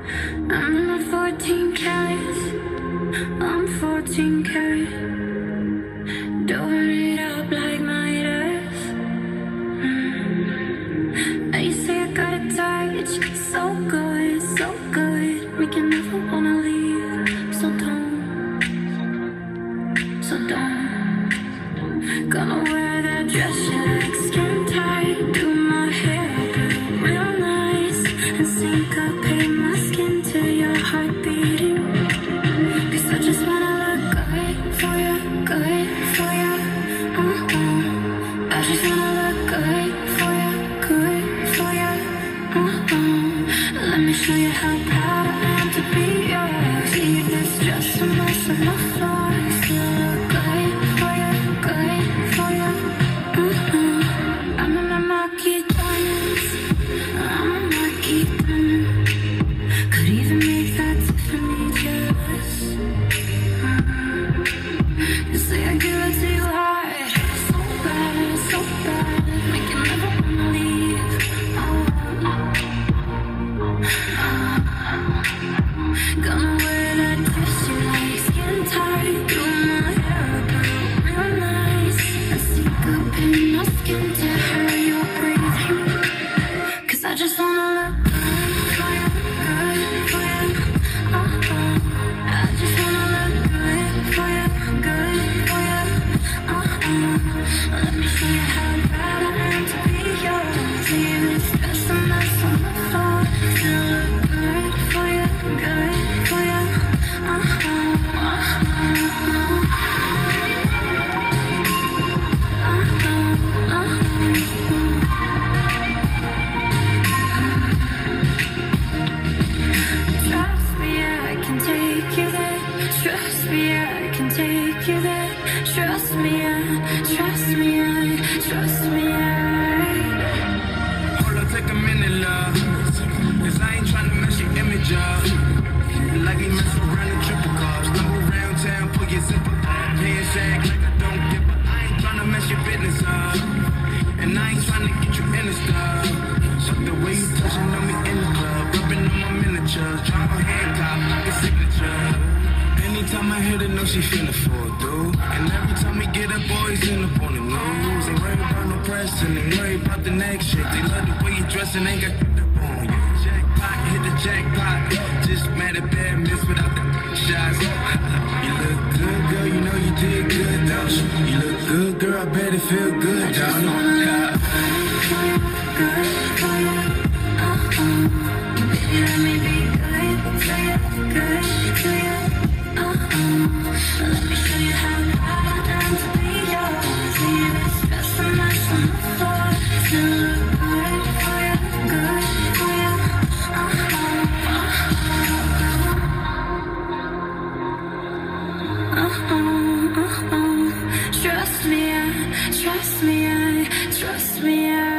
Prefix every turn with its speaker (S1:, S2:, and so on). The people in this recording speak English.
S1: I'm not 14 carats, I'm 14 karat. Doing it up like Midas. Now you say I got a touch, so good, so good. Make you never wanna leave, so don't, so don't. Gonna wear that dress you like, skin tight. Do my hair up real nice and syncopate my skin to your heart beating. Cause I just wanna look good for you, good for you. I just wanna look good for you, good for you. Let me show you how proud I am to be yours. Leave this just a mess on the floor. Still look good for you, good for you. I'm in my marquee diamonds, I'm a marquee diamond. Could even make that Tiffany jealous. You say I give it to you hard, so bad, make you never wanna leave. Gonna wear that dress you like, skin tight. Do my hair up real nice and syncopate my skin to her you're breathing. Cause I just wanna look good for you, good for you. I just wanna look good for you, good for you. Let me show you how proud I am to be yours. Leave this dress a mess on the floor. Still look good for you, good for you. Trust me, I can take you there. Trust me, I can take you there. Trust me, trust me, trust me.
S2: Hold on, take a minute, love. Cause I ain't tryna mess your image up. You like me mess around in triple cars. Stumble around town, pull your zipper up. Pants act like I don't give a. I ain't tryna mess your business up. And I ain't tryna get you in the stuff. So the way you touching on me in the club, rubbing on my miniatures, drive a handcuff like a signature. Anytime I hit her, know she feelin' for it, dude. And every time we get up, boys end up on the news. Ain't worried about no pressing, ain't worried about the next shit. They love the way you dressing, ain't got up on you. Jackpot, hit the jackpot. Just mad at bad miss without the shots. You look good, girl, you know you did good, don't you? You look good, girl, I bet it feel good, don't you?
S1: Good for you, baby, let me be good for you, good for you. Let me show you how proud I am to be yours. Leave this dress a mess on the floor. Still look good for you, good for you. Trust me, trust me, trust me.